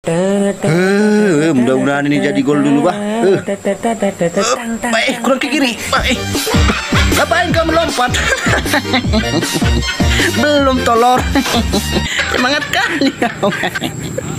Mudah-mudahan ini jadi gol dulu, Bah. Baik, kurang ke kiri. Baik. Ngapain kau melompat? Belum, tolor. Semangat kali kau.